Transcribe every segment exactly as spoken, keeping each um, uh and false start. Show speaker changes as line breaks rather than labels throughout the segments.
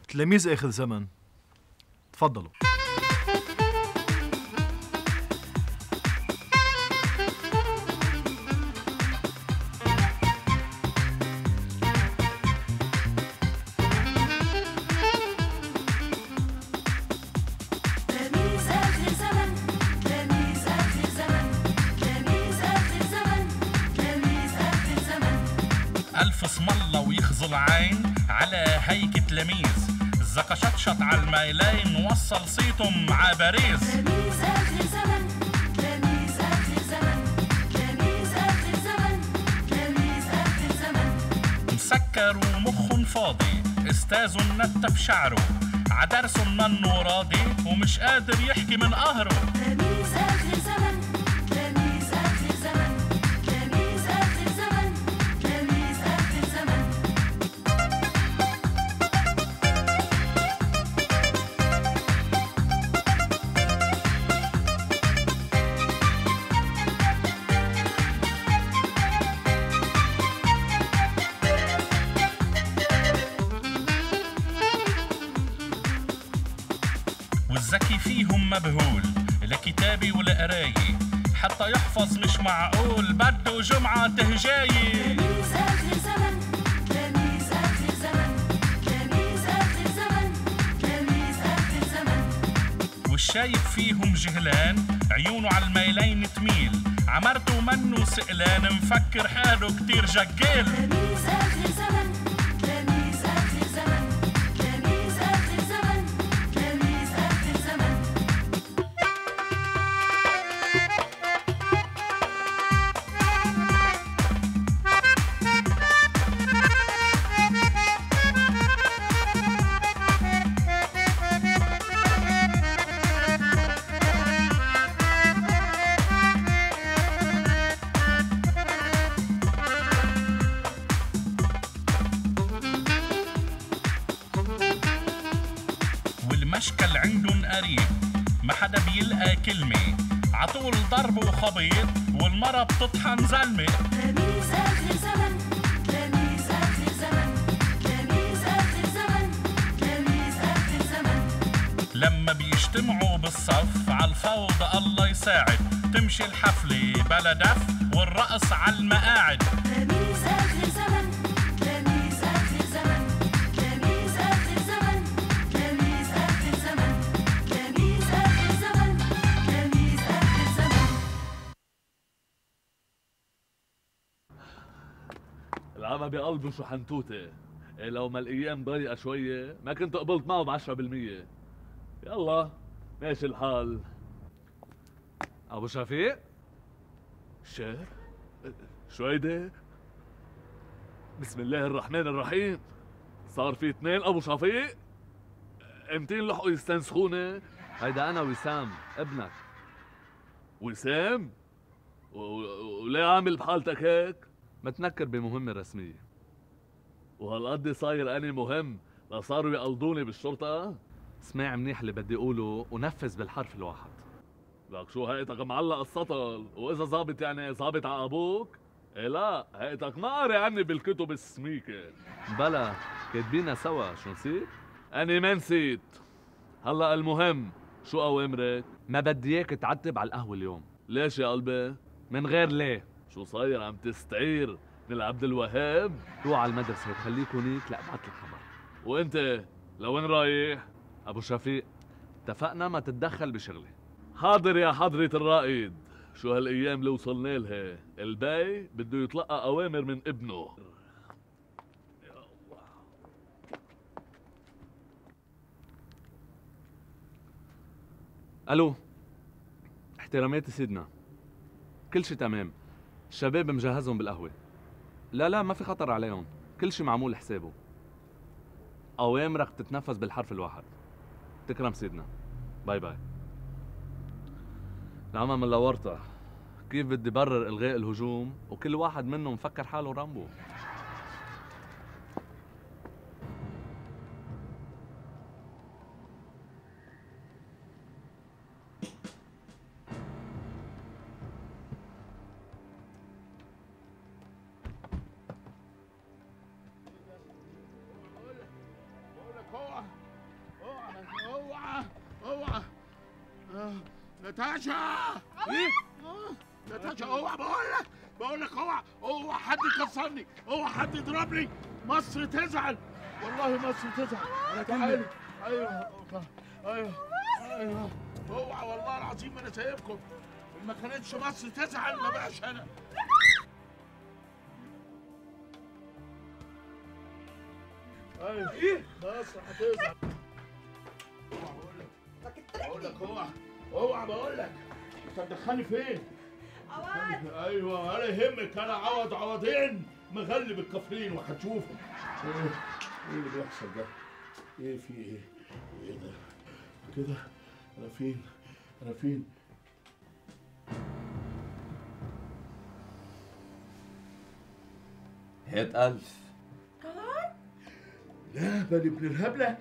تلاميذ آخر زمن، تفضلوا.
ألف اسم الله ويخزي العين على هيك تلاميذ، زكا شطشط على الميلين وصل صيتهم مع باريس.
تلاميذ آخر زمن، تلاميذ آخر زمن، تلاميذ آخر زمن، تلاميذ آخر زمن.
مسكر ومخن فاضي، استاذ نتف شعره، عدرس منه راضي ومش قادر يحكي من قهره.
تلاميذ آخر زمن، تلاميذ آخر زمن، تلاميذ آخر زمن، تلاميذ آخر زمن.
والذكي فيهم مبهول، لا كتابي ولا قراية، حتى يحفظ مش معقول، بده جمعة تهجاية.
تلاميذ آخر زمن، تلاميذ آخر زمن، تلاميذ آخر زمن، تلاميذ آخر زمن.
والشايف فيهم جهلان، عيونه على الميلين تميل، عمرته منه سئلان، مفكر حاله كتير جقال.
تلاميذ آخر زمن، تلاميذ آخر زمن، تلاميذ آخر زمن، تلاميذ آخر زمن.
والمشكل عندن قريب، ما حدا بيلقى كلمة، عطول ضرب وخبيط والمرة بتطحن زلمة.
تلاميذ آخر زمن، تلاميذ آخر زمن، تلاميذ آخر زمن، تلاميذ آخر زمن.
لما بيجتمعوا بالصف عالفوضى الله يساعد، تمشي الحفلة بلا دف والرقص عالمقاعد.
تلاميذ آخر زمن، تلاميذ آخر زمن، تلاميذ آخر زمن، تلاميذ آخر زمن، تلاميذ آخر زمن، تلاميذ آخر زمن.
العمى بقلبه شو حنتوته، إيه لو ما الايام ضيقه شويه ما كنت قبلت معه ب عشرة بالمية. يلا ماشي الحال. ابو شفيق شيخ شو هيدي؟ بسم الله الرحمن الرحيم. صار في اثنين ابو شفيق؟ امتين لحقوا يستنسخوني؟ هيدا انا وسام ابنك. وسام؟ و- و- وليه عامل بحالتك هيك؟ متنكر بمهمة رسمية. وهالقد صاير أني مهم لصاروا يقلدوني بالشرطة؟ اسمع منيح اللي بدي أقوله ونفذ بالحرف الواحد. لك شو هيئتك معلق السطل، وإذا ظابط يعني ظابط على أبوك؟ إيه لا، هيئتك ما قاري عني بالكتب السميكة. بلا كاتبينها سوا، شو نسيت؟ أني ما نسيت. هلا المهم، شو أوامرك؟ ما بدي إياك تعتب على القهوة اليوم. ليش يا قلبي؟ من غير ليه. شو صاير عم تستعير من عبد الوهاب؟ روح على المدرسة وخليك هونيك لأبعت الخبر. وانت لوين رايح؟ ابو شفيق اتفقنا ما تتدخل بشغلي. حاضر يا حضرة الرائد. شو هالايام اللي وصلنا لها، الباي بده يتلقى اوامر من ابنه. يا الله. الو، احتراماتي سيدنا، كل شي تمام، الشباب مجهزهم بالقهوة. لا لا ما في خطر عليهم، كل شي معمول حسابه. أوامرك تتنفذ بالحرف الواحد. تكرم سيدنا، باي باي. العمى من لورطة، كيف بدي برر إلغاء الهجوم وكل واحد منهم مفكر حاله رامبو.
ناتاشا
ايه؟
ناتاشا اوعى، بقول لك بقول لك اوعى اوعى حد يكسرني، اوعى حد يضربني. مصر تزعل، والله مصر تزعل. انا تعالي. ايوه ايوه ايوه اوعى والله العظيم ما انا سايبكم. ما كانتش مصر تزعل ما بقاش انا. ايوه ايه؟ مصر هتزعل. اوعى بقول لك بقول لك اوعى اوعى بقول لك. انت هتدخلني فين؟
عوض
ايوه ولا يهمك، انا عوض عوضين مغلب الكفرين وهتشوفوا. ايه ايه اللي بيحصل ده؟ ايه في ايه؟ ايه ده؟ كده انا فين؟ انا فين؟
هات ألف.
لا بل ابن الهبله.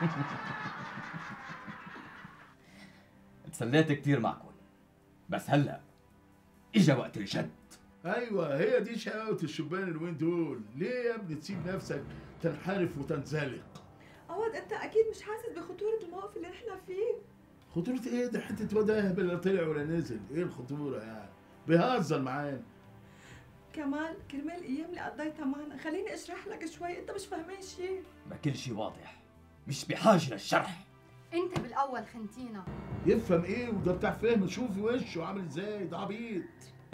اتسليت كتير معكم، بس هلا اجا وقت الجد.
ايوه هي دي شقاوة الشبان الوين دول. ليه يا ابني تسيب نفسك تنحرف وتنزلق؟
عوض انت اكيد مش حاسس بخطورة الموقف اللي احنا فيه.
خطورة ايه؟ ده حتة واد اهبل لا طلع ولا نزل. ايه الخطورة يعني؟ بيهزر معانا.
كمال كرمال الايام اللي قضيتها معنا خليني اشرح لك شوي، انت مش فاهمين شيء.
ما كل شي واضح، مش بحاجة للشرح.
انت بالاول خنتينا.
يفهم ايه وده بتاع فهم؟ شوفي وشه عامل ازاي، ده عبيط.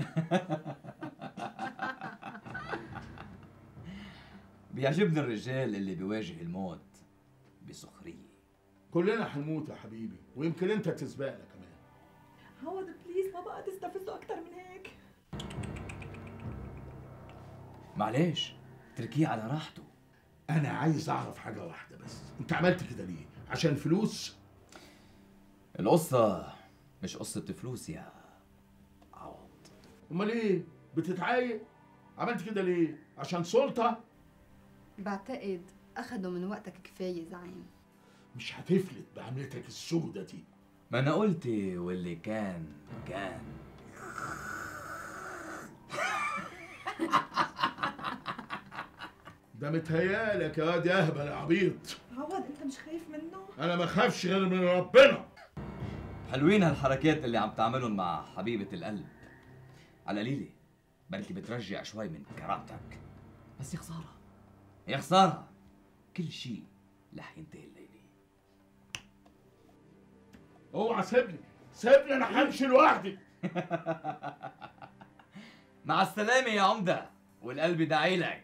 بيعجبني الرجال اللي بيواجه الموت بسخرية.
كلنا هنموت يا حبيبي، ويمكن انت تسبقنا كمان.
عوض بليز ما بقى تستفزه اكتر من هيك.
معلش اتركيه على راحته.
انا عايز اعرف حاجة واحدة بس، انت عملت كده ليه؟ عشان فلوس؟
القصة مش قصة فلوس يا عوض.
امال ايه؟ بتتعايق؟ عملت كده ليه؟ عشان سلطة؟
بعتقد اخدوا من وقتك كفايه زعيم.
مش هتفلت بعملتك السودة دي.
ما انا قلت واللي كان كان.
ده متهيالك يا واد يا اهبل يا عبيط.
عوض انت مش خايف منه؟
انا ما اخافش غير من ربنا.
حلوين هالحركات اللي عم تعملهم مع حبيبة القلب. على قليلة بركي بترجع شوي من كرامتك، بس يا خسارة يا خسارة، كل شيء رح ينتهي الليلة.
اوعى سيبني سيبني، انا همشي لوحدي.
مع السلامة يا عمدة، والقلب داعي لك.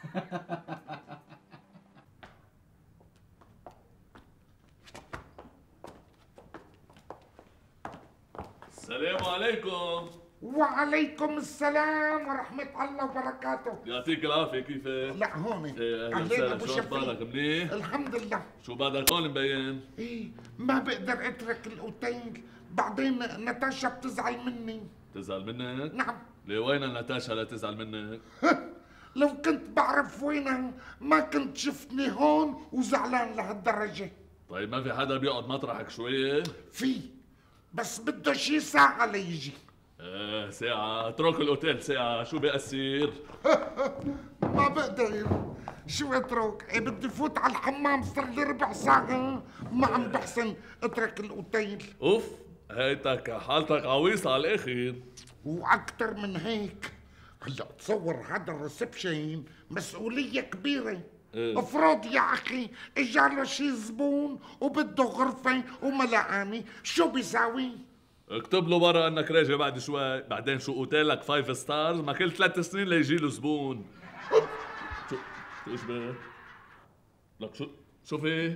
السلام عليكم.
وعليكم السلام ورحمة الله وبركاته.
يعطيك العافية، كيفك؟
لا هون.
ايه اهلا
أهلين
وسهلا،
أبو
شو
شفيق.
اخبارك؟ منيح؟
الحمد لله.
شو بعدك هون مبين؟
ايه ما بقدر اترك الاوتيل، بعدين ناتاشا بتزعل مني.
تزعل منك؟
نعم.
ليه وين ناتاشا لا تزعل منك؟
لو كنت بعرف وينها ما كنت شفتني هون وزعلان لهالدرجة.
طيب ما في حدا بيقعد مطرحك شوية؟
في، بس بده شي ساعة ليجي.
ايه ساعة؟ اترك الاوتيل ساعة، شو بيأثر؟
ما بقدر. شو اترك؟ ايه بدي فوت على الحمام، صار لي ربع ساعة ما عم بحسن اترك الاوتيل.
اوف، هيتك حالتك عويصة على الاخر.
واكثر من هيك. هلا تصور هذا الريسبشن مسؤولية كبيرة.
إيه؟
افرض يا اخي اجاله شي زبون وبده غرفة وما لقاني، شو بيساوي؟
اكتب له برا انك راجع بعد شوي، بعدين شو اوتيلك فايف ستارز ما كل ثلاث سنين ليجي له زبون. شو شو ايش بك؟ لك شو شو في؟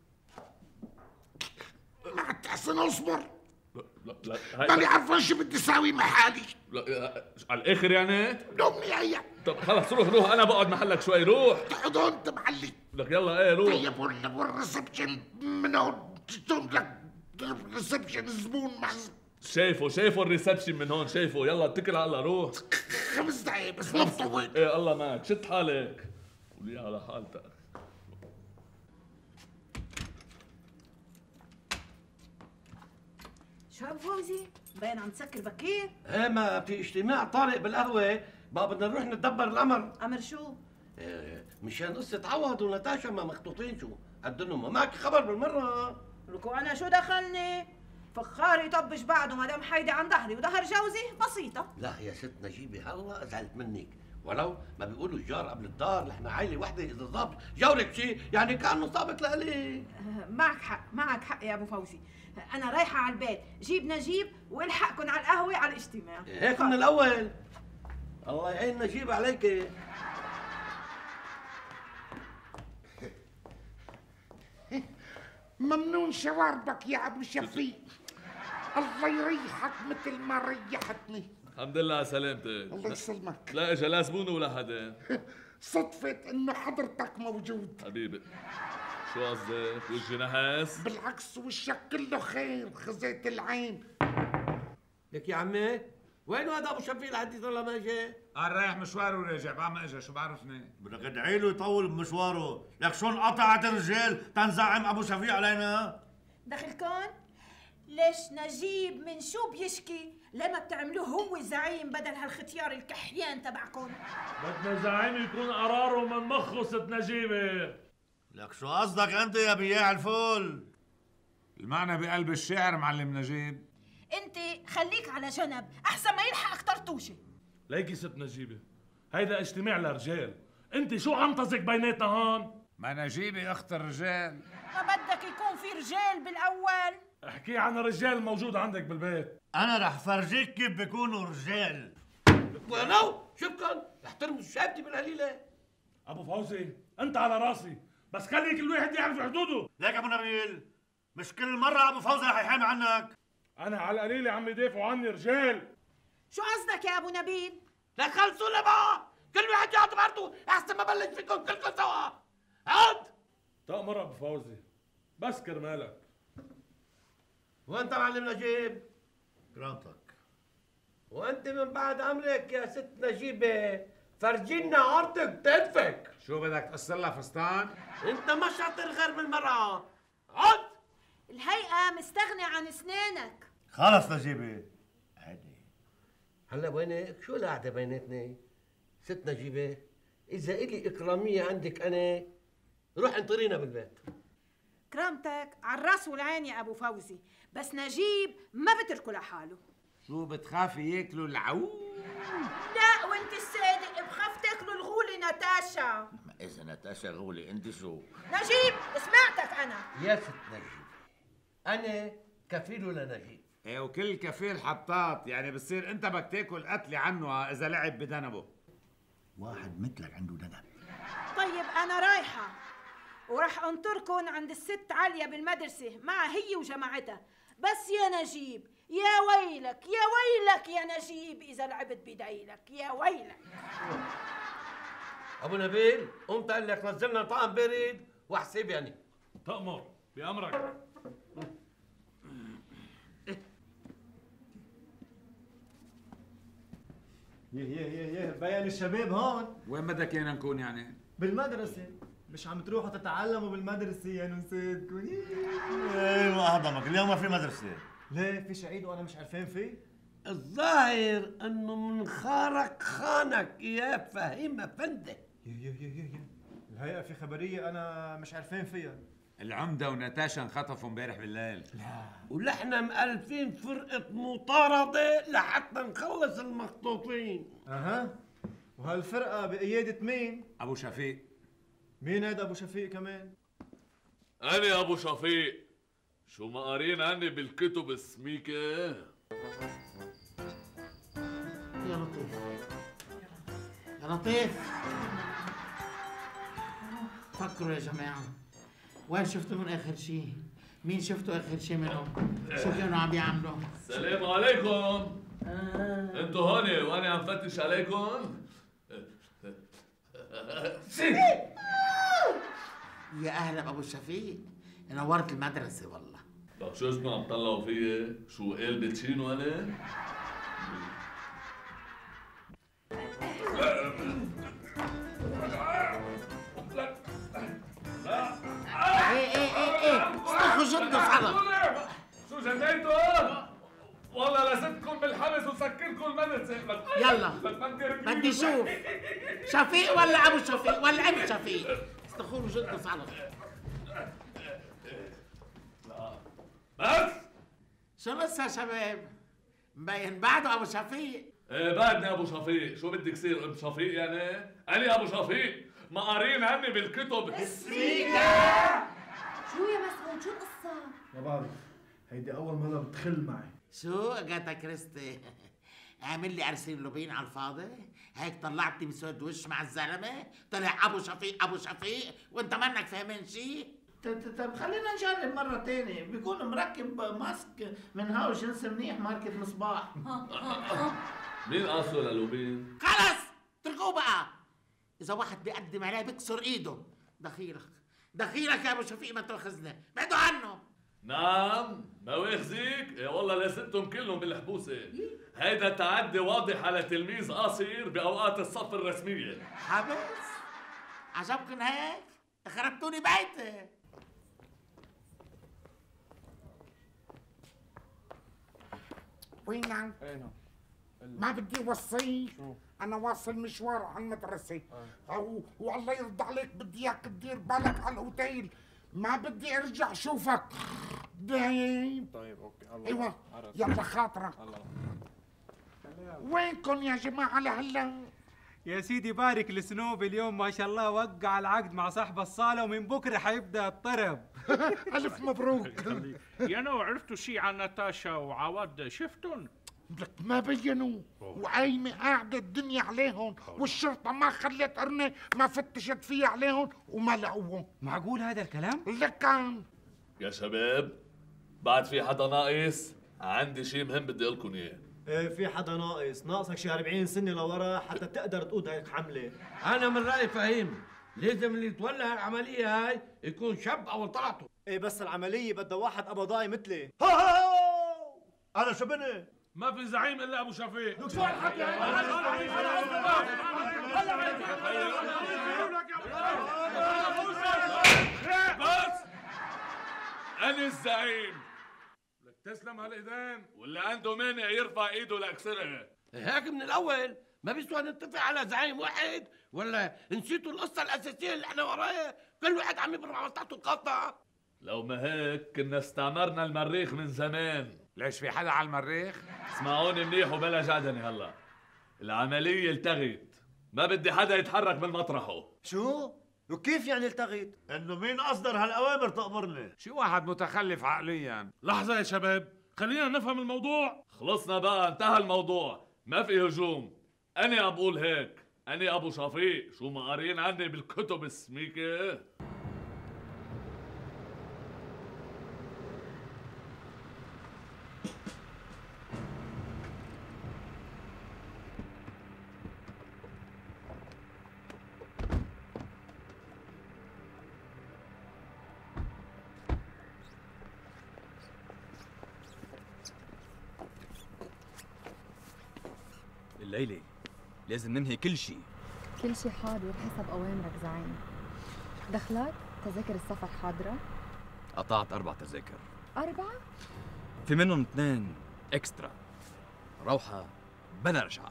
ما تحسن اصبر.
لا لا لا هاي
ماني عارفة شو بدي ساوي مع حالي.
لا لا، على الاخر يعني؟
دومني هيا.
طب خلص روح روح، انا بقعد محلك شوي، روح.
تقعد هون انت محلي.
لك يلا ايه روح.
طيب ولا والريسبشن من هون تقوم لك الريسبشن زبون مع زبون.
شايفه شايفه الريسبشن من هون، شايفه. يلا اتكل على الله، روح.
خمس دقايق بس ما بطول.
ايه الله معك، شد حالك. قولي على حالتك.
شو ابو فوزي؟ باين عم تسكر بكير.
ايه ما في اجتماع طارئ بالقهوة، بقى بدنا نروح نتدبر الأمر.
امر شو؟
إيه مشان قصة عوض وناتاشا ما مخطوطين، شو قد انهم ما معك خبر بالمرة.
لكو انا شو دخلني؟
فخار يطبش بعده مدام حيدي عن ظهري وظهر جوزي بسيطة.
لا يا ست نجيبة هلا زعلت منك، ولو ما بيقولوا الجار قبل الدار، نحن عائلة وحدة، إذا صاب جارك شيء يعني كأنه صابك لإلي.
معك حق، معك حق يا أبو فوزي. أنا رايحة على البيت، جيب نجيب والحقكن على القهوة على الاجتماع.
هيك من الأول. الله يعين نجيب عليك.
ممنون شواربك يا ابو شفيق، الله يريحك مثل ما ريحتني.
الحمد لله على سلامتك.
الله يسلمك.
لا اجى لا زبون ولا حدا.
صدفة انه حضرتك موجود.
حبيبي شو قصدك؟ وجهي نحاس؟
بالعكس وشك كله خير، خزيت العين.
لك يا عمي وين هذا ابو شفيق لحديت ولا ما اجى؟
قال رايح مشوار وراجع، بعد ما اجى شو بعرفني؟
بدك ادعي له يطول بمشواره، لك شو انقطعت الرجال تنزعم ابو شفيق علينا؟
دخلكن؟ ليش نجيب من شو بيشكي؟ لما بتعملوه هو زعيم بدل هالختيار الكحيان تبعكم؟
بدنا زعيم يكون قراره من مخه ست نجيبه.
لك شو قصدك انت يا بياع الفول؟
المعنى بقلب الشعر معلم نجيب.
انت خليك على جنب احسن ما يلحقك طرطوشه.
ليكي ست نجيبه، هيدا اجتماع لرجال، انت شو عنطزك بيناتنا هون؟
ما نجيبه اخت الرجال.
ما بدك يكون في رجال بالاول؟
احكي عن الرجال الموجود عندك بالبيت.
انا رح فرجيك كيف بيكونوا رجال.
ولو شوفكن احترموا شابتي بالقليله.
ابو فوزي انت على راسي، بس خلي كل واحد يعرف حدوده.
ليك ابو نبيل، مش كل مره ابو فوزي رح يحامي عنك.
انا على القليله عم يدافعوا عني رجال.
شو قصدك يا ابو نبيل؟
لا خلصوا لي بقى، كل واحد يقعد بارته احسن ما بلش فيكم كلكم سوا. عد
تأمر ابو فوزي، بس كرمالك.
وانت معلم نجيب؟
كرامتك.
وانت من بعد امرك يا ست نجيبه فرجينا عرضك كتفك.
شو بدك تقصر لها فستان؟
انت ما شاطر غير بالمرأة. عد
الهيئة مستغني عن اسنانك.
خلص نجيبه عادي.
هلا وينك؟ شو القعدة بيناتنا؟ ست نجيبه إذا إلي إكرامية عندك أنا روح انطرينا بالبيت.
كرامتك على الراس والعين يا أبو فوزي، بس نجيب ما بتركه لحاله.
شو بتخافي ياكلوا العو؟
لا وانت الصادق بخاف تاكلوا الغولة ناتاشا.
ما إذا ناتاشا غولي أنت شو؟
نجيب سمعتك أنا.
يا ست نجيب أنا كفيله لنجيب.
ايه وكل كفيل حطاط، يعني بتصير انت بدك تاكل قتلي عنه اذا لعب بدنبه.
واحد مثلك عنده دنب.
طيب أنا رايحة وراح أنطركن عند الست عليا بالمدرسة مع هي وجماعتها، بس يا نجيب يا ويلك يا ويلك يا نجيب إذا لعبت بدعيلك، يا ويلك.
أبو نبيل قمت قال لك نزلنا طعم بارد وحسيب يعني.
تأمر بأمرك.
يه يه يه يه بين الشباب هون.
وين بدك ايانا نكون يعني؟
بالمدرسة، مش عم تروحوا تتعلموا بالمدرسة يا نسيتكم؟
ايوه هضمك، اليوم ما في مدرسة.
ليه؟ فيش عيد وانا مش عارفين فيه؟
الظاهر انه من خارك خانك يا فهيم افندي.
يه يه يه يه الهيئة في خبرية انا مش عارفين فيها.
العمدة وناتاشا انخطفوا امبارح بالليل.
لا
ونحن مألفين فرقة مطاردة لحتى نخلص المخطوطين.
اها وهالفرقة بقيادة مين؟
ابو شفيق.
مين هيدا ابو شفيق كمان؟
أنا أبو شفيق، شو ما قارين عني بالكتب السميكة؟
يا لطيف يا لطيف، فكروا يا جماعة، وين شفتوا من آخر شيء؟ مين شفتوا آخر شيء منهم؟ شو كانوا عم يعملوا؟
السلام عليكم. آه. انتوا هون وانا عم فتش عليكم.
يا أهلا بأبو شفيق، نورت المدرسة والله.
طب شو اسمه عم طلعوا فيي؟ شو قال بتشينو انا؟
ايه ايه ايه ايه استخوا جدوا صعبة.
شو جنيتوا؟ والله لستكم بالحبس وسكركم المدرسة.
يلا بدي اشوف شفيق ولا ابو شفيق ولا ابو شفيق. استخوا جدوا صعبة.
بس
شو لسه شباب؟ مبين بعده ابو شفيق.
ايه بعدني ابو شفيق، شو بدك صير ام شفيق يعني؟ أنا ابو شفيق ما قارين عني بالكتب.
السميكة شو يا مسعود شو القصة؟
ما بعرف، هيدي أول مرة بتخل معي.
شو اجاتا كريستي؟ عامل لي ارسل لوبين على الفاضي؟ هيك طلعتني بسود وش مع الزلمه؟ طلع ابو شفيق ابو شفيق وانت منك فاهمين شيء؟ طب خلينا نجرب مرة تانية، بيكون مركب ماسك من هاو جنس منيح ماركة مصباح.
مين قاصه للوبين؟
خلص اتركوه بقى. إذا واحد بيقدم عليه بكسر إيده. دخيلك دخيلك يا أبو شفيق ما تاخذنا، بعدوا عنه.
نعم ما واخذيك؟ يا والله لازمتهم كلهم بالحبوسة. هيدا تعدي واضح على تلميذ قاصر بأوقات الصف الرسمية.
حبس؟ عجبكن هيك؟ خربتوني بيتي.
وينك؟ ما بدي وصيك، أنا واصل مشوار على المدرسة. أو والله يرضى عليك بدي إياك تدير بالك على الأوتيل، ما بدي أرجع أشوفك دايم.
طيب أوكي الله.
أيوة
عرف.
يلا خاطرك.
الله.
وينكم يا جماعة لهلا؟
يا سيدي بارك السنوب اليوم ما شاء الله وقع العقد مع صاحب الصالة ومن بكرة حيبدأ الطرب.
ألف مبروك.
يا نو عرفتوا شي عن ناتاشا وعواد شفتن؟
لك ما بينوا وقايمة قاعدة الدنيا عليهم والشرطة ما خلت قرنة ما فتشت فيها عليهم وما لقوهم.
معقول هذا الكلام؟
لك كان
يا شباب بعد في حدا ناقص؟ عندي شيء مهم بدي اقول لكم اياه.
ايه في حدا ناقص، ناقصك شي أربعين سنة لورا حتى تقدر تقود هيك حملة.
انا من رايي فهيم لازم اللي يتولى هالعمليه هاي يكون شاب اول طلعته.
ايه بس العملية بدها واحد قبضاي مثلي.
انا شو بني؟
ما في زعيم الا ابو شفيق.
لك شو الحكي
بس انا الزعيم.
لك تسلم هالايدين
واللي عنده مانع يرفع ايده لاكسرها.
هيك من الاول ما بيسوى نتفق على زعيم واحد، ولا نسيتوا القصه الاساسيه اللي احنا وراها؟ كل واحد عم يبرع مصلحته الخاصه.
لو ما هيك كنا استعمرنا المريخ من زمان.
ليش في حدا على المريخ؟
اسمعوني منيح وبلا جعدني هلا. العملية التغت، ما بدي حدا يتحرك من مطرحه.
شو؟ وكيف يعني التغيت؟ انه مين اصدر هالاوامر تأمرني؟
شي واحد متخلف عقليا.
لحظة يا شباب خلينا نفهم الموضوع.
خلصنا بقى انتهى الموضوع، ما في هجوم. أنا بقول هيك، أنا أبو شفيق، شو ما قارين عني بالكتب السميكة؟
الليلة لازم ننهي كل شيء.
كل شيء حاضر حسب أوامرك زعيم. دخلات تذاكر السفر حاضرة؟
قطعت أربع تذاكر.
أربعة؟
في منهم اثنين إكسترا. روحة بلا رجعة.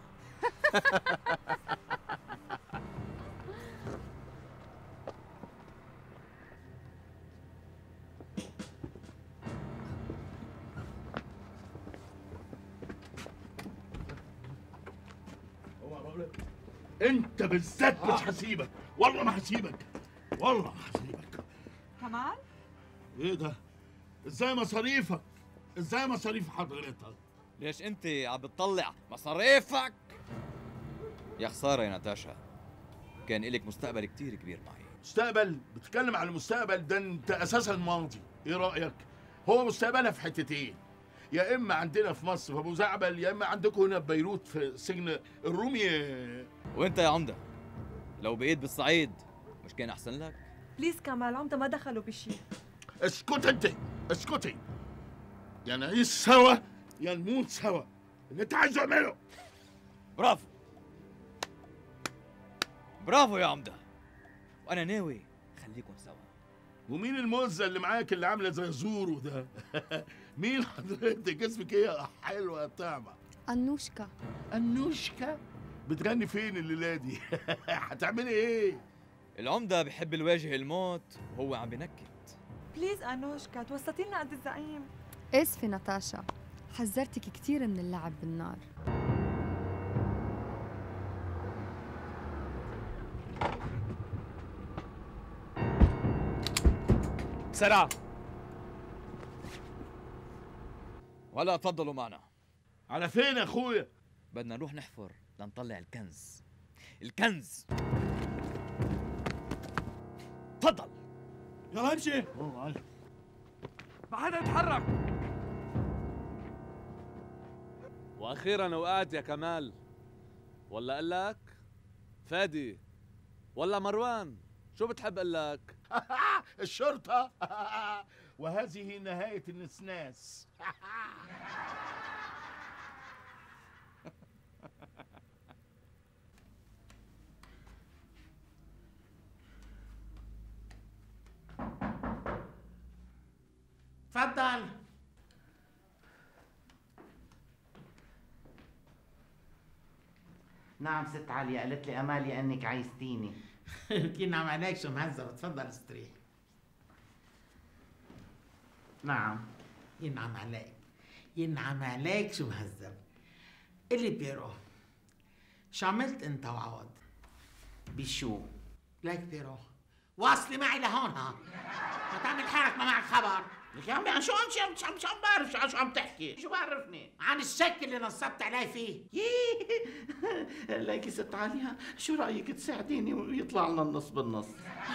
انت بالذات مش هسيبك، والله ما هسيبك، والله ما هسيبك.
كمال؟
ايه ده؟ ازاي مصاريفك؟ ازاي مصاريف حضرتك؟
ليش انت عم بتطلع مصاريفك؟ يا خسارة يا ناتاشا، كان إلك مستقبل كتير كبير معي.
مستقبل؟ بتتكلم عن المستقبل ده انت اساسا ماضي، ايه رأيك؟ هو مستقبلها في حتتين، يا اما عندنا في مصر في ابو زعبل، يا اما عندكم هنا في بيروت في سجن الرومي.
وانت يا عمده لو بقيت بالصعيد مش كان احسن لك؟
بليز كمال عمده ما دخلوا بشيء.
اسكت انت، اسكتي. يا نعيش سوا يا نموت سوا، اللي انت عايزه اعمله.
برافو برافو يا عمده، وانا ناوي خليكم سوا.
ومين الموزة اللي معاك اللي عامله زي زورو ده؟ مين حضرتك؟ اسمك ايه يا حلوه يا طعمه؟
أنوشكا.
أنوشكا؟ بتغني فين الليله دي؟ هتعملي ايه؟
العمده بحب الواجه الموت وهو عم بنكت.
بليز أنوشكا توسطي لنا قد الزعيم.
اسفة ناتاشا، حذرتك كتير من اللعب بالنار.
بسرعة.
وهلا تفضلوا معنا.
على فين يا اخويا؟
بدنا نروح نحفر لنطلع الكنز. الكنز. تفضل.
يلا امشي. ما حدا يتحرك. واخيرا وقعت يا كمال. ولا اقول لك فادي ولا مروان، شو بتحب اقول لك؟
الشرطة. وهذه نهاية النسناس.
تفضل.
نعم ست عليا، قالت لي امالي انك عايزتيني.
ينعم عليك شو مهذب، تفضل استريح.
نعم.
ينعم عليك ينعم عليك شو مهذب. قلي بيرو، شو عملت انت وعوض؟
بشو؟
ليك بيرو، واصلي معي لهون ها، ما تعمل حالك ما معك خبر. لك يا عمي عن شو عم شو عم شو عم بعرف شو شو عم تحكي؟ شو بعرفني؟ عن الشك اللي نصبت علي فيه.
ليكي ست عليا، شو رايك تساعديني ويطلع لنا النص بالنص؟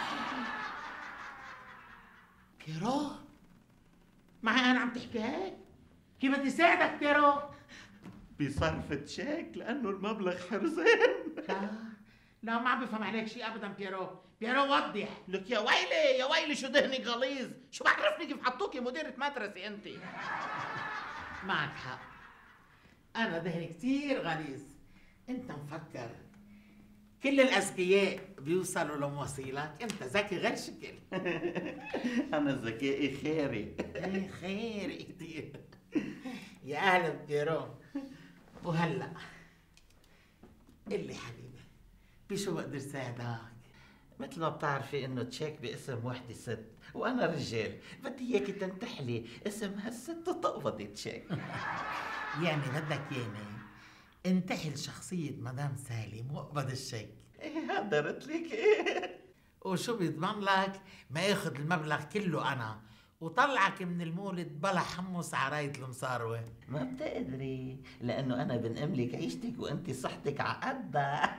بيرو، معي انا عم تحكي هيك؟ كيف بدي ساعدك بيرو؟
بصرف تشيك لانه المبلغ حرزين.
لا لا ما عم بفهم عليك شيء ابدا بيرو. بيرو وضح.
لك يا ويلي يا ويلي شو دهني غليظ، شو بعرفني كيف حطوكي مديرة مدرسة انت؟
معك حق، انا ذهني كثير غليظ. انت مفكر كل الاذكياء بيوصلوا لمواصيلك؟ انت ذكي غير شكل.
انا ذكائي خيري.
ايه خيري كثير. يا اهلا بيرو. وهلا قل لي حبيبي، بشو بقدر ساعدك؟
مثل ما بتعرفي انه تشيك باسم وحده ست وانا رجال، بدي اياكي تنتحلي اسم هالست وتقبضي تشيك.
يعني بدك ياني انتحل شخصية مدام سالم واقبض الشيك.
ايه قدرت لك ايه.
وشو بيضمن لك ما ياخذ المبلغ كله انا وطلعك من المولد بلا حمص عراية المصاروة؟
ما بتقدري لانه انا بنأملك عيشتك وانت صحتك عقدها.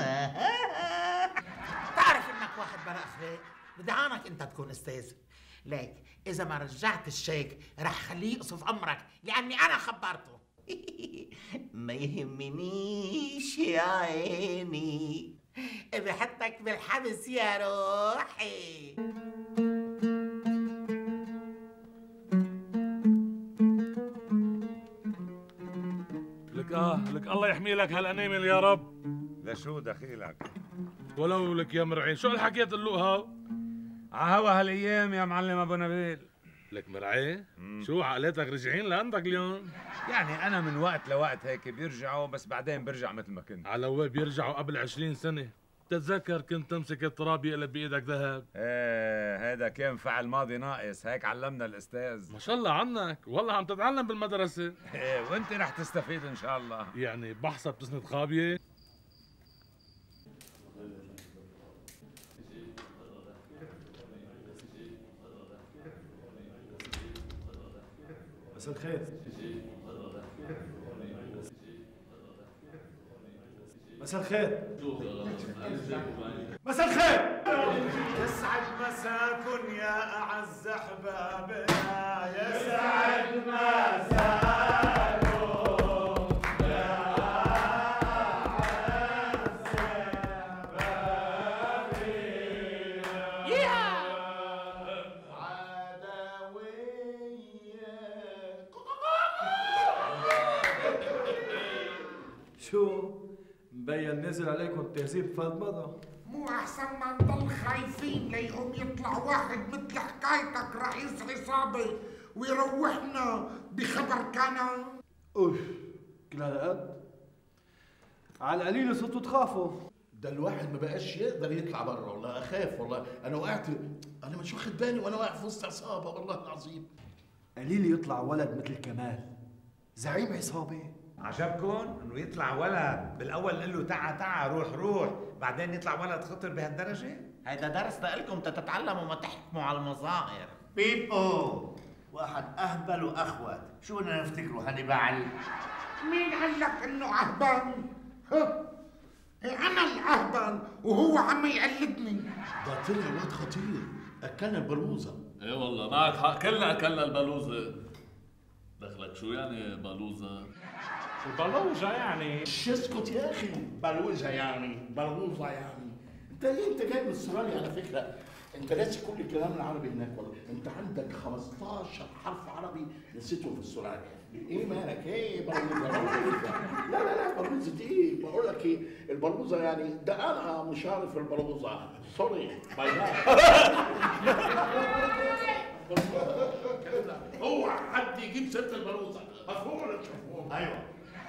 تعرف انك واحد بلا اخلاق، بدي عانك انت تكون استاذ. ليك اذا ما رجعت الشيك رح خليه يقصف امرك لاني انا خبرته.
ما يهمنيش يا عيني،
بحطك بالحبس يا روحي.
لك اه لك الله يحمي لك هالانيمل يا رب.
لشو دخيلك؟
ولو لك يا مرعين، شو هالحكيات اللقها؟
عهوا هالايام يا معلم ابو نبيل.
لك مرعي، شو عقلاتك رجعين لعندك اليوم؟
يعني انا من وقت لوقت هيك بيرجعوا، بس بعدين برجع مثل ما كنت.
على وين بيرجعوا؟ قبل عشرين سنة تتذكر كنت تمسك التراب يقلب بايدك ذهب.
ايه هيدا كان فعل ماضي ناقص، هيك علمنا الاستاذ.
ما شاء الله عنك، والله عم تتعلم بالمدرسة.
ايه وانت رح تستفيد ان شاء الله.
يعني بحسب بتسند خابية.
مساء الخير. مساء الخير. مساء الخير.
يسعد مساكن يا أعز أحبابنا، يسعد مساكن يا أعز أحبابنا.
شو مبين نزل عليكم التهذيب فالمضى؟
مو احسن ما نضل خايفين ليقوم يطلع واحد مثل حكايتك رئيس عصابه ويروحنا بخبر كان؟
اوف كل هالقد؟ على القليل صرتوا تخافوا.
ده الواحد ما بقاش يقدر يطلع بره، والله اخاف. والله انا وقعت، انا مش واخد بالي وانا واقع في وسط عصابه والله العظيم.
قليل يطلع ولد مثل كمال، زعيم عصابة؟
عجبكم انه يطلع ولد بالاول نقول له تعا تعا روح روح، بعدين يطلع ولد خطر بهالدرجه؟
هيدا درس لكم تتعلموا ما تحكموا على المظاهر.
بيبو واحد اهبل واخوت، شو بدنا نفتكروا هنبعل؟
مين قال لك انه اهبل؟ ها؟ إيه انا الاهبل وهو عم يقلدني.
ده طلع واد خطير، اكلنا البلوزه.
ايه والله معك حق، كلنا اكلنا البلوزه. دخلك شو يعني بلوزه؟
البلوزه يعني شو اسكت يا اخي، بلوزه يعني بلوزه يعني. انت ليه انت جاي من استراليا على فكره؟ انت ناسي كل الكلام العربي هناك ولا؟ انت عندك خمستاشر حرف عربي نسيتهم في استراليا. ايه مالك؟ ايه بلوزه؟ لا لا لا بلوزه ايه؟ بقول لك ايه؟ البلوزه يعني ده انا مش عارف البلوزه، سوري باي هو حد يجيب سيره البلوزه، مفهوم ولا مش مفهوم؟ ايوه.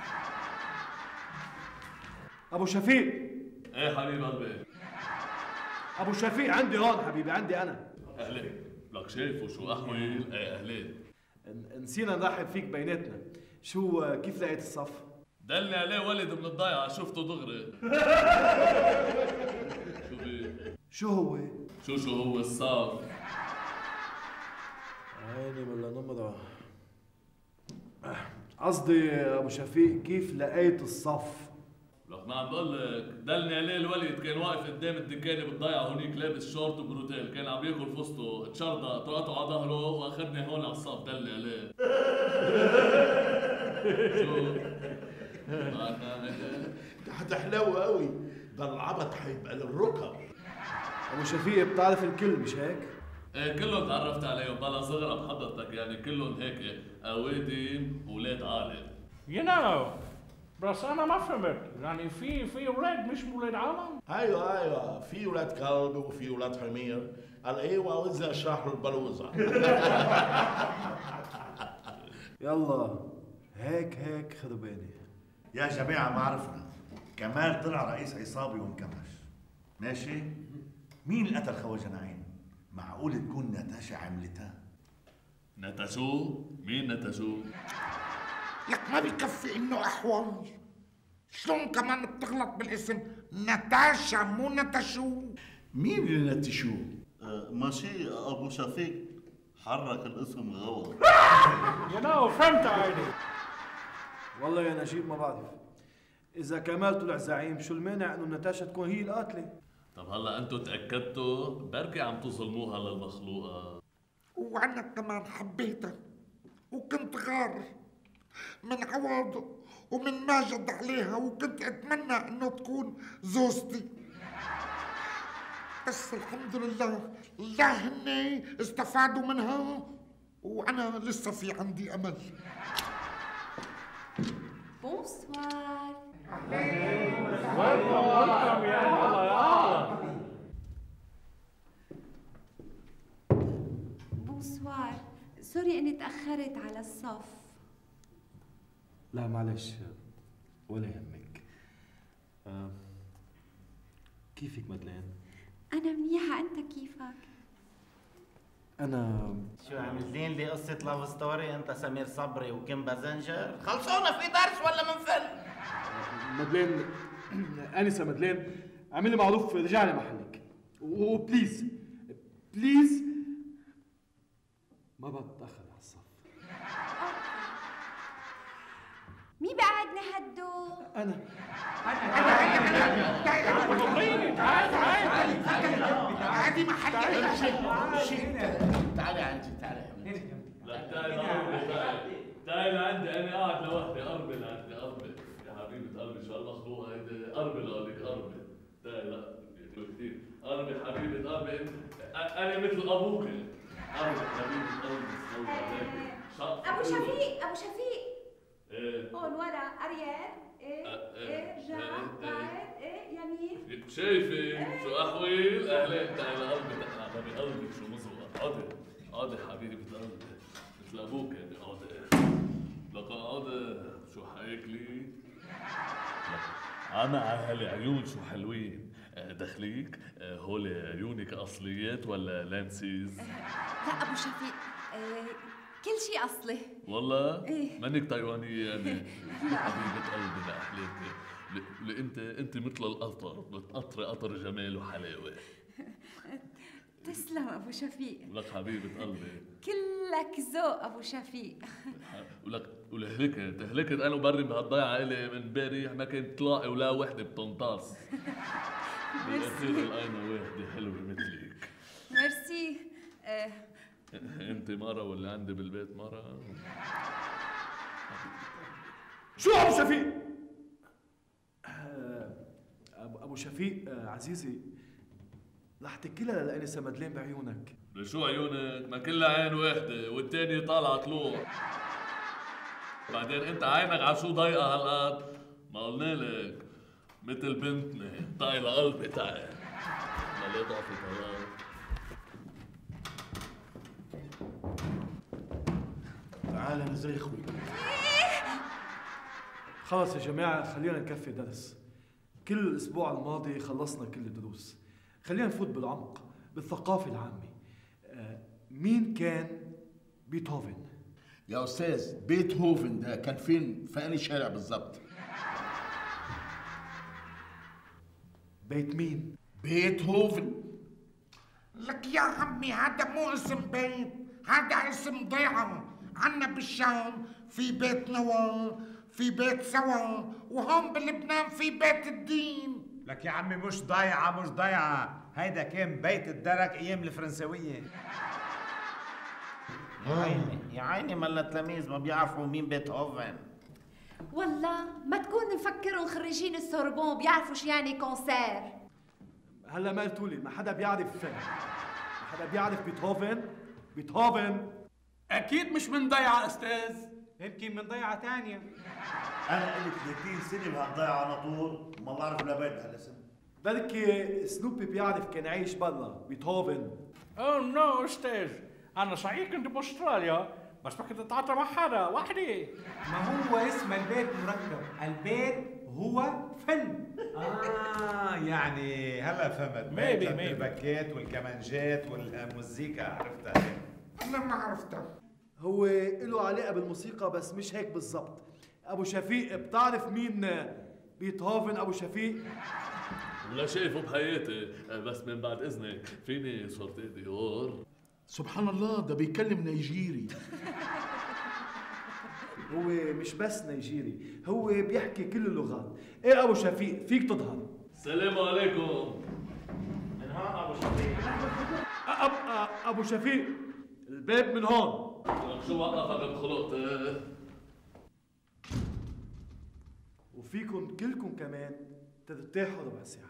ابو شفيق.
ايه حبيب قلبي؟
ابو شفيق عندي هون حبيبي، عندي انا.
اهلين، لك شايفه شو احوال؟ ايه اهلين.
نسينا نرحب فيك بيناتنا، شو كيف لقيت الصف؟
دلني عليه ولد من الضيعه، شفته دغري. شو بيه؟
شو هو؟
شو شو هو الصف؟
عيني ولا نمرة. قصدي ابو شفيق كيف لقيت الصف؟
لك ما عم بقول لك، دلني عليه الولد كان واقف قدام الدكانه بالضيعه هونيك لابس شورت وبروتيل، كان عم ياكل فستو، تشرطق طرقته على ظهره واخذني هون على الصف دلني عليه. شو؟
هتحلو قوي، ده العبط هيبقى للركب.
ابو شفيق بتعرف الكل مش هيك؟
ايه كلهم تعرفت عليهم بلا صغرى بحضرتك، يعني كلهم هيك اوادم ولاد عالم.
You know بس انا ما فهمت، يعني في في اولاد مش ولاد عالم؟
ايوه ايوه في ولاد كلب وفي ولاد حمير. قال ايوه عاوز اشرح له البلوزه.
يلا هيك هيك خربانه.
يا جماعه ما عرفنا، كمال طلع رئيس عصابي وانكمش، ماشي؟ مين اللي قتل خواجه نعيم؟ معقول تكون نتاشا عملتها؟
نتاشو؟ مين نتاشو؟
لك ما بيكفي انه احول، شلون كمان بتغلط بالاسم؟ نتاشا مو نتاشو.
مين اللي نتشو؟
أه ماشي ابو شفيق حرك الاسم غلط.
يا نو فهمت عيني.
والله يا نجيب ما بعرف، اذا كمال طلع زعيم شو المانع انه نتاشا تكون هي القاتله؟
طب هلا انتم تاكدتوا؟ بركي عم تظلموها للمخلوقه.
وانا كمان حبيتها وكنت غار من عوض ومن ماجد عليها، وكنت اتمنى انه تكون زوجتي، بس الحمد لله لا هن استفادوا منها وانا لسه في عندي امل.
بونسوار.
ويلكم يا الله يا
بونسوار، سوري اني تاخرت على الصف.
لا معلش ولا يهمك. آه. كيفك مدلين؟
انا منيحه، انت كيفك؟
انا
شو عاملين لي قصة لاف ستوري انت سمير صبري وكيم بازنجر؟ خلصونا في درس ولا منفل؟
مدلين انسه مدلين اعملي معروف رجع لي محلك وبليز بليز ما بتاخر على الصف.
مين بقعدني هدو؟
انا
تعالي تعالي تعالي محلك.
تعالي عندي تعالي.
لا تعالي تعالي تعالي عندي، انا قاعد لوحدي. قربي لعندي قربي يا حبيبه قلبي، شو هالمخلوقه هيدي؟ قربي لقلك قربي. تعالي لا كثير قربي حبيبه قلبي، انا مثل ابوك. قربي حبيبه قلبي صلي عليك.
ابو شفيق ابو شفيق
ايه
هون ورا اريال. ايه ايه جا قاعد ايه يمين.
شايفه شو احوال؟ اهلين. تعالي قلبي تعالي بقلبك شو مزوق. اقعدي اقعدي حبيبه قلبي مثل ابوك يعني. اقعدي لك اقعدي. شو حاكلي؟ انا على عيون شو حلوين. دخليك هول عيونك اصليات ولا لانسيز؟
لا ابو شفيق، آه
كل شيء اصلي.
والله؟
إيه.
مانك تايوانية يعني. حبيبة قلبي لأحلامي. ل- انت انت مثل القطر، بتقطري قطر جمال وحلاوة.
تسلم ابو شفيق،
لك حبيبة قلبي.
كلك ذوق ابو شفيق.
ولك ولهلكت هلكت انا وبري بهالضيعة الي من امبارح ما كنت تلاقي ولا وحدة بتنطاس. بالاخير لقينا وحدة حلوة مثلك.
ميرسي. آه.
انت مرة واللي عندي بالبيت مرة.
شو ابو شفيق؟ آه، ابو أبو شفيق آه، عزيزي رح تكلها للانسه مدلين بعيونك.
بشو عيونك؟ ما كلها عين واحدة والتاني طالعة طلوع. بعدين انت عينك على شو ضيقة هالقد؟ ما قلنا لك مثل بنتنا طايلة قلبي تعال. ما ليه ضعفي طلال.
تعال نزل يا اخوي. خلص يا جماعة خلينا نكفي درس. كل الأسبوع الماضي خلصنا كل الدروس. خلينا نفوت بالعمق بالثقافة العامة. آه، مين كان بيتهوفن؟
يا استاذ بيتهوفن ده كان فين في أي شارع بالظبط؟
بيت مين؟
بيتهوفن.
لك يا عمي هذا مو اسم بيت، هذا اسم ضيعة. عنا بالشام في بيت نوى، في بيت سوا، وهون بلبنان في بيت الدين.
لك يا عمي مش ضيعة مش ضيعة، هيدا كان بيت الدرك ايام الفرنسوية.
يا عيني يا عيني ما التلاميذ ما بيعرفوا مين بيتهوفن.
والله ما تكون مفكرهم خريجين السوربون بيعرفوا شو يعني كونسير.
هلا ما قلتوا لي ما حدا بيعرف ما حدا بيعرف بيتهوفن؟ بيتهوفن
اكيد مش من ضيعة استاذ،
يمكن من ضيعة تانية.
انا قلت ثلاثين سنه بهالضيعه على طول وما بعرف ولا بيت بهالاسم.
بركي سنوبي بيعرف كان عايش برا بيتهوفن.
اوه نو استاذ، انا صحيح كنت باستراليا بس ما كنت اتعاطى مع حدا وحدي.
ما هو اسم البيت مركب، البيت هو فن.
اه يعني هلا فهمت.
Maybe,
بيت
maybe.
الباكيت والكمانجات والموسيقى عرفتها.
أنا ما عرفتها.
هو له علاقة بالموسيقى بس مش هيك بالضبط. أبو شفيق بتعرف مين بيتهوفن أبو شفيق؟
ولا شايفه بحياتي، بس من بعد اذنك فيني صورتي ديور؟
سبحان الله ده بيتكلم نيجيري.
هو مش بس نيجيري، هو بيحكي كل اللغات. ايه ابو شفيق فيك تظهر.
السلام عليكم.
من هون ابو شفيق.
أب... ابو شفيق الباب من هون.
شو وقفك بخلق؟
وفيكم كلكم كمان ترتاحوا ربع ساعة.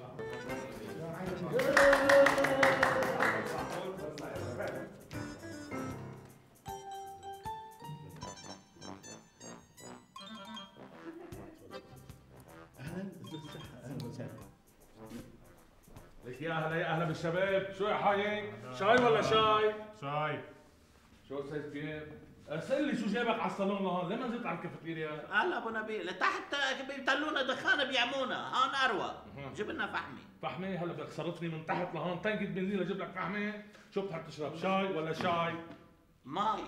لك يا اهلا يا اهلا بالشباب، شو يا حاي؟ شاي ولا شاي؟ شاي. شو استاذ كيف؟ ارسل لي شو جابك على الصالون لهون، ليه ما نزلت على الكافيتيريا؟
هلا ابو نبيل تحت بيطلونا دخانه بيعمونا، هون اروى. جيب لنا فحمه.
فحمه؟ هلا بدك تصرفني من تحت لهون تنكة بنزين اجيب لك فحمه؟ شو بتحب تشرب، شاي ولا شاي؟
ماي.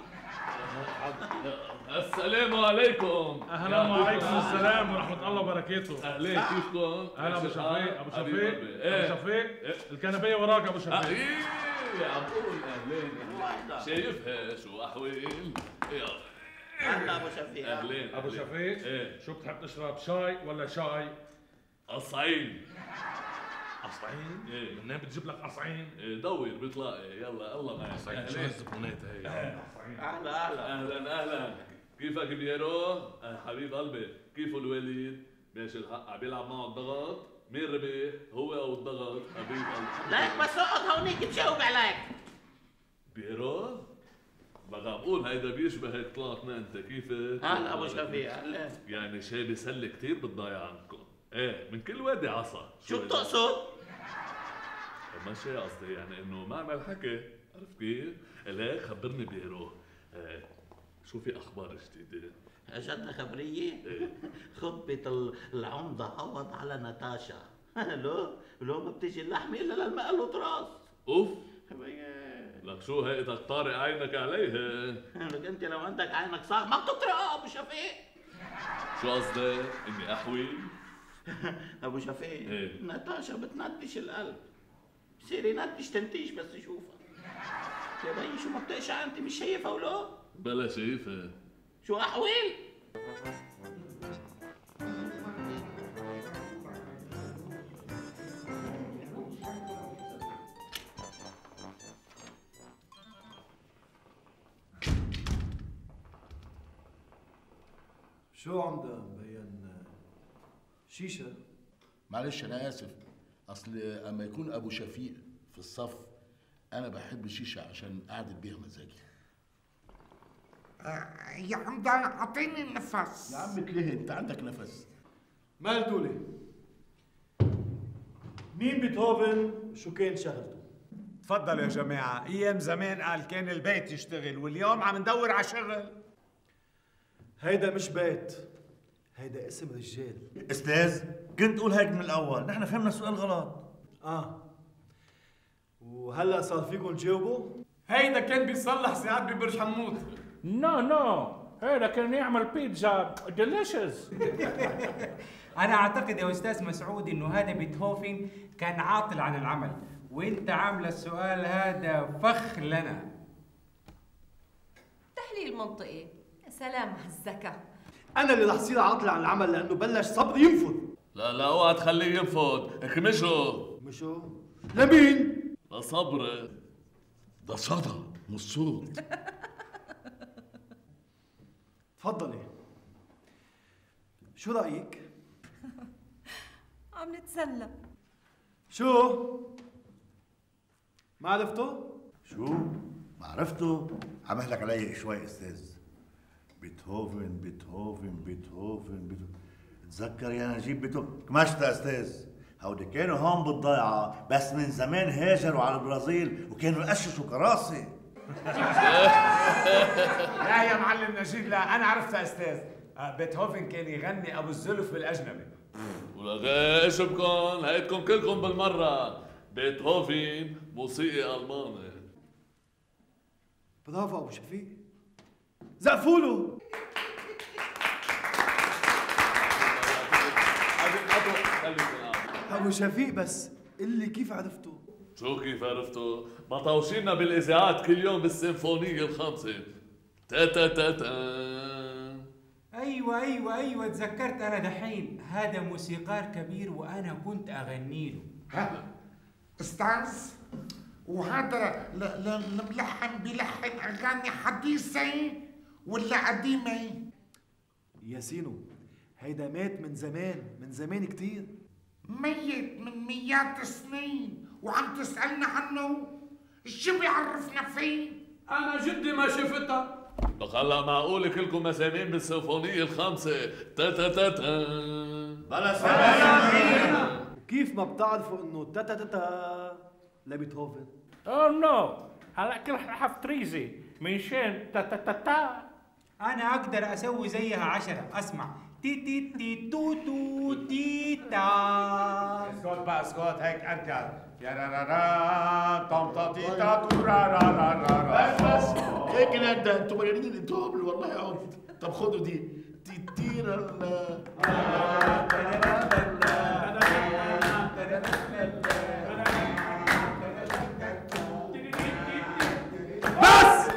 السلام عليكم.
اهلا وعليكم السلام ورحمه الله وبركاته.
اهلين كيفكم؟
اهلا ابو شفيق. ابو شفيق
ايه
ابو شفيق الكنبيه وراك ابو شفيق.
ايه عم بقول اهلين. شايفها شو احوال؟
اهلا ابو شفيق.
اهلين
ابو شفيق
ايه
شو بتحب تشرب، شاي ولا شاي؟
قصعين.
قصعين؟
ايه
منين بتجيب لك قصعين؟
إيه دور بتلاقي. يلا الله معك.
قصعين شو الزبونات هي؟
اهلا اهلا
اهلا اهلا. كيفك بيرو؟ أه حبيب قلبي، كيفه الوليد؟ ماشي الحق، عم بيلعب معه الضغط؟ مين ربح؟ هو او الضغط؟ حبيب قلبي.
لك بس اقعد هونيك بجاوب عليك.
بيرو؟ بقى عم بقول هيدا بيشبه هيك طلعتنا انت كيفك؟
هلا ابو شفيق اهلا.
يعني شي بيسلي كثير بالضايع عندكم. ايه من كل وادي عصا.
شو بتقصد؟
ما شي قصدي يعني انه ما عمل حكي، عرفت كيف؟ ليك خبرني بيرو. ايه شو في اخبار جديده؟
اجتنا خبريه؟ خطبة العمدة عوض على ناتاشا. لو لو ما بتيجي اللحمة الا للمقل وطراس.
اوف. لك لك شو هيك بدك طارق عينك عليها؟
لك انت لو عندك عينك صح ما بتطرقها ابو شفيق.
شو قصدك؟ اني احوي؟
ابو شفيق
ايه؟
ناتاشا بتندش القلب، بصير يندش تنتيش بس يشوفها. يا بيي شو ما بتقشع انت مش شايفها ولو؟
بلا شايفها.
شو احويل؟
شو عمده مبين شيشه؟
معلش انا اسف، اصل اما يكون ابو شفيق في الصف انا بحب الشيشه عشان قعدت بيها مزاجي.
يا عمدة اعطيني النفس.
يا عم ليه انت عندك نفس؟
مال دولي مين بيتهوفن شو كان شغلته؟
تفضلوا يا جماعة، أيام زمان قال كان البيت يشتغل واليوم عم ندور على شغل.
هيدا مش بيت، هيدا اسم رجال.
استاذ كنت قول هيك من الأول، نحن فهمنا السؤال غلط.
آه وهلا صار فيكم تجاوبوا؟
هيدا كان بيصلح ساعات ببرج حموت. نو نو هيدا كان يعمل بيتزا ديليشس.
أنا أعتقد يا أستاذ مسعود إنه هذا بيتهوفن كان عاطل عن العمل، وأنت عاملة السؤال هذا فخ لنا.
تحليل منطقي، سلام على الذكاء.
أنا اللي رح صير عاطل عن العمل لأنه بلش صبري ينفض.
لا لا اوعى تخليه ينفض، اخمشه.
مشو؟ لمين؟
لصبري.
ده صدى مش صوت.
تفضلي. شو رأيك؟
عم نتسلى.
شو؟ ما عرفته؟
شو؟ ما عرفته؟ عم اهلك علي شوي استاذ. بيتهوفن بيتهوفن بيتهوفن بيتهوفن تذكر يا نجيب بيتهوفن كمشت يا استاذ. هودي كانوا هون بالضيعة بس من زمان هاجروا على البرازيل وكانوا يقششوا كراسي.
لا يا معلم نجيب لا أنا عرفت يا أستاذ. بيتهوفن كان يغني أبو الزلف بالأجنبي.
ولغا ايش بكون؟ هيدكم كلكم بالمرة. بيتهوفن موسيقي ألماني.
برافو أبو شفيق. زقفوا له. أبو شفيق بس اللي كيف عرفته؟
شو كيف عرفته؟ بطوشينا بالإذاعات كل يوم بالسيمفونية الخامسة. تا تا تا تا.
أيوة أيوة أيوة تذكرت أنا دحين، هذا موسيقار كبير وأنا كنت أغني له.
ها أستاذ وهذا الملحن بيلحن أغاني حديثة ولا قديمة؟
ياسينو هيدا مات من زمان، من زمان كتير.
ميت من مئات السنين وعم تسألنا عنه؟ شو بيعرفنا فيه؟
أنا جدي ما شفتها.
لك هلا معقول كلكم مسامين بالسيمفونية الخامسة. تا تا تا تا.
بلا سلام.
كيف ما بتعرفوا إنه تا تا تا تا لبيتهوفن؟
أوه نو، هلا كل حرف تريزي من شان تا تا تا تا.
أنا أقدر أسوي زيها عشرة، أسمع تي تي تي تو تو تي تا.
اسكت بقى اسكت هيك أرجع. يا را را را طم تا تي تا تو را را را را.
بس بس هيك نبدا انتم مجانين انتم والله يا عم. طب خدوا دي تي تي را
بس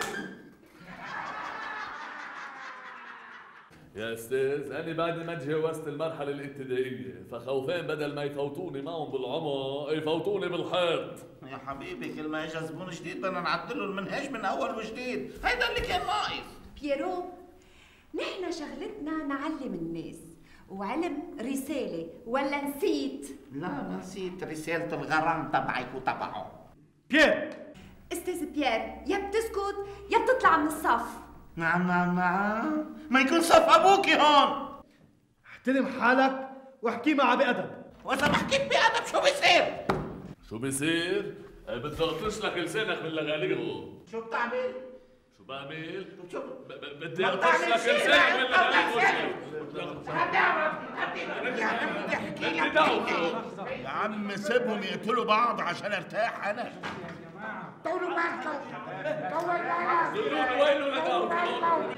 يا استاذ انا بعد ما تجاوزت المرحله الابتدائيه فخوفان بدل ما يفوتوني معهم بالعمى يفوتوني بالحيط.
يا حبيبي كل ما اجى زبون جديد بدنا نعدل له المنهج من اول وجديد، هيدا اللي كان ناقص.
بييرو نحن شغلتنا نعلم الناس وعلم رساله، ولا نسيت؟
لا ما نسيت رسالة الغرام تبعك وتبعه.
بيير
استاذ بيير يا بتسكت يا بتطلع من الصف.
نعم نعم نعم، ما يكون صف ابوكي هون.
احترم حالك واحكي معها بأدب.
واذا ما حكيت بأدب شو بيصير؟
شو بيصير؟ بدي اقطش لك لسانك من لغاليغو.
شو بتعمل؟
شو بعمل؟
شو
بدي اقص لك لسانك ولا
يا عم تحكي لك يا عم سيبهم يقتلوا بعض عشان ارتاح انا.
طولوا بالكم طول بالك
وينه لك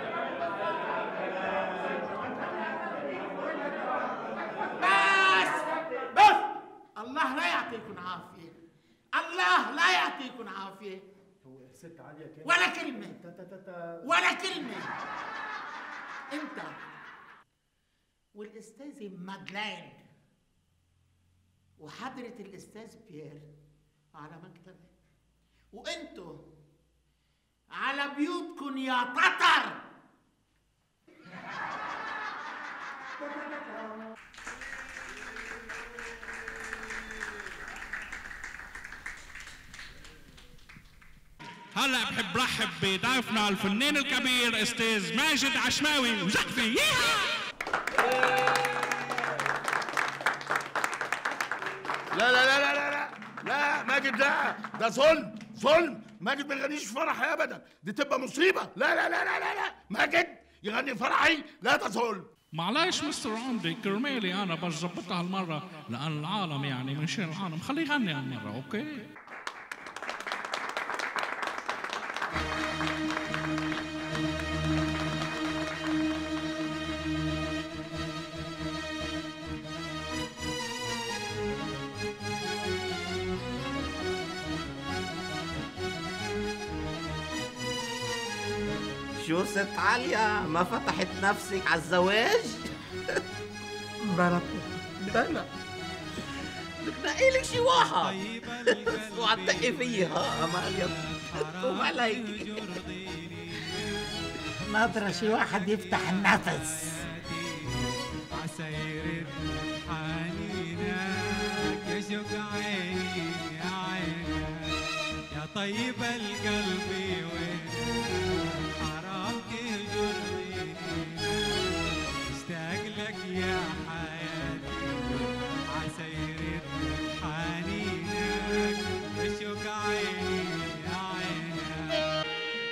بس بس الله لا يعطيكم عافيه، الله لا يعطيكم عافيه.
ست عليا كانت
ولا كلمه ولا كلمه. انت والاستاذه مادلين وحضره الاستاذ بيير على مكتبه، وانتوا على بيوتكم يا ططر.
هلا بحب رحب بضيفنا الفنان الكبير استاذ ماجد عشماوي وزقفي.
لا لا لا لا لا لا لا ماجد لا، ده ظلم ظلم. ماجد ما يغنيش في فرحي ابدا، دي تبقى مصيبه. لا لا لا لا لا لا ماجد يغني في فرحي، لا ده ظلم.
معلش مستر عمدي كرمالي انا بظبطها هالمره لان العالم يعني من شان العالم، خليه يغني هالمره اوكي.
شو ست عليا ما فتحت نفسك على الزواج؟
بلا
بلا بدك نقي لك شي واحد اوعى تقي فيها اماليا قوم عليك.
ناطرة شي واحد يفتح النفس.
عسير حنينك يا شوق عيني يا عينك يا طيب القلب وين حرام تهجرني اشتاق لك يا حياتي عسير حنينك يا شوق عيني يا عينك.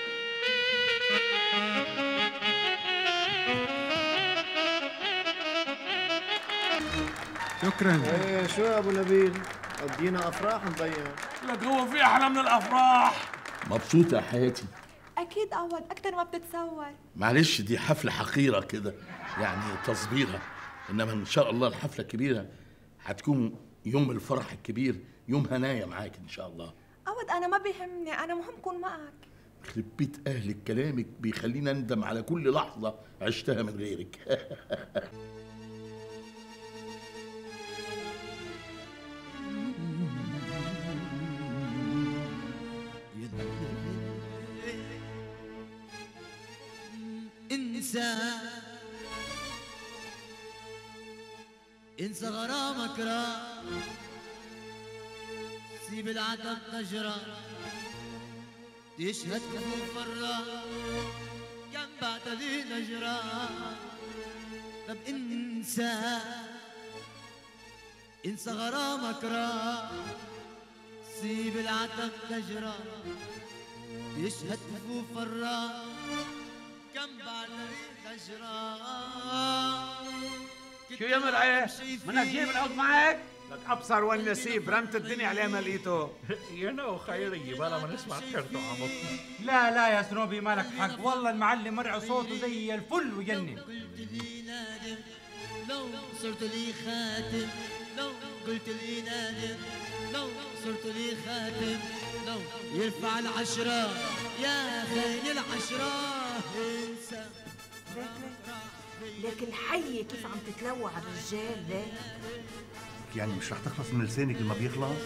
شكرا. ايه شو يا ابو نبيل؟ قضينا افراح نضيع.
لك هو في احلى من الافراح؟
مبسوطة يا حياتي؟
اكيد عوض اكتر ما بتتصور.
معلش دي حفلة حقيرة كده يعني تصبيغة، انما ان شاء الله الحفلة الكبيرة هتكون يوم الفرح الكبير، يوم هنايا معاك ان شاء الله.
عوض انا ما بيهمني، انا مهم كون معك.
يخرب بيت اهلك كلامك بيخليني اندم على كل لحظة عشتها من غيرك.
انسى انسى غرامك راح سيب العتب تجرى يشهد كفوف الراح كم بعتلي نجرى. طب انسى انسى غرامك راح سيب العتب تجرى يشهد كفوف الراح كم بعتلي نجرى.
شو يا مرعي؟ منك جايب العود معك؟ لك ابصر والنسيب رمت الدنيا عليه ما لقيته.
يا نو خيري بلا ما نسمع سيرته عمط.
لا لا يا سنوبي مالك حق، والله المعلم مرعي صوته زي الفل وجنن.
لو صرت لي خاتم لو قلت لي نادم لو صرت لي خاتم لو يرفع العشرة يا خاين العشرة انسى.
لك الحية كيف عم تتلوع على الرجال ليه؟
يعني مش رح تخلص من لسانك لما بيخلص؟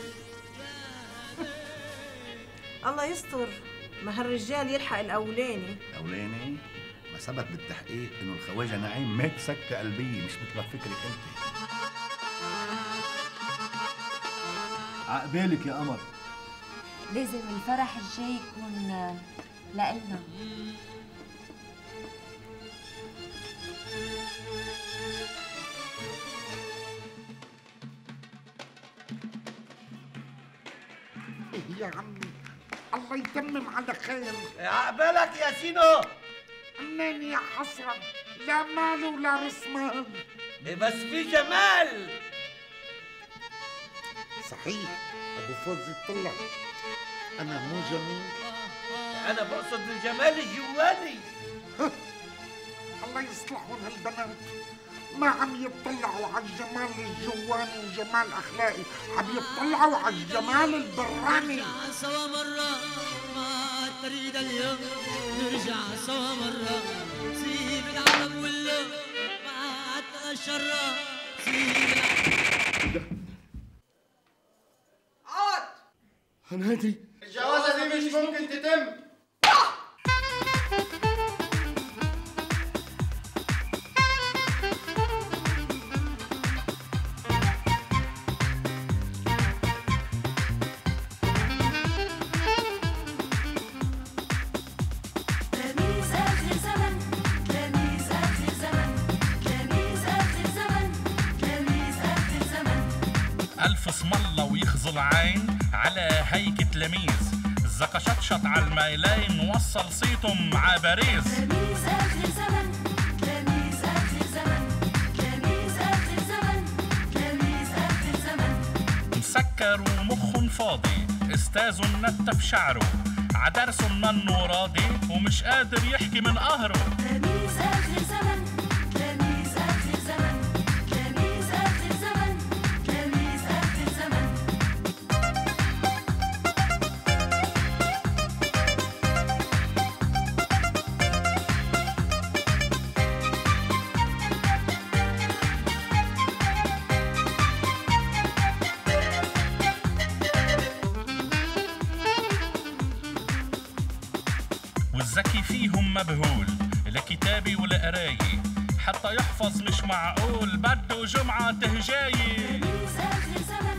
الله يستر، ما هالرجال يلحق الأولاني.
الأولاني؟ ما ثبت بالتحقيق إنه الخواجة نعيم مات سكتة قلبية مش مثل ما بفكرك أنت.
عقبالك يا قمر.
لازم الفرح الجاي يكون لإلنا.
يا عمي الله يتمم على خير.
عقبالك يا سينو.
منين يا حسرة؟ لا مال ولا رسمان.
بس في جمال.
صحيح ابو فوزي طلع انا مو جميل.
انا بقصد الجمال الجواني.
الله يصلحهم هالبنات، ما عم يطلعوا على الجمال الجواني وجمال اخلاقي، عم يطلعوا على الجمال البراني.
نرجع سوا مرة ما تريد اليوم، نرجع سوا مرة سيب العالم واللوم ما تشرى سيب العالم.
عاد هنادي
الجوازة دي مش ممكن تتم.
تلاميذ آخر زمن، تلاميذ آخر زمن، تلاميذ آخر زمن، تلاميذ آخر زمن.
ألف اسم الله ويخزل عين على هيك تلاميذ، زقشطشط على الميلين وصل صيتهم مع باريز.
تلاميذ آخر زمن، تلاميذ آخر زمن، تلاميذ آخر زمن، تلاميذ آخر زمن.
مسكر ومخن فاضي، استاذ نتف شعره، عدرس منه راضي ومش قادر يحكي من قهره.
تلاميذ آخر زمن، تلاميذ آخر زمن، تلاميذ آخر زمن، تلاميذ آخر زمن.
والذكي فيهم مبهول، لكتابي والقراية حتى يحفظ مش معقول، بده جمعة تهجاية.
تلاميذ آخر زمن،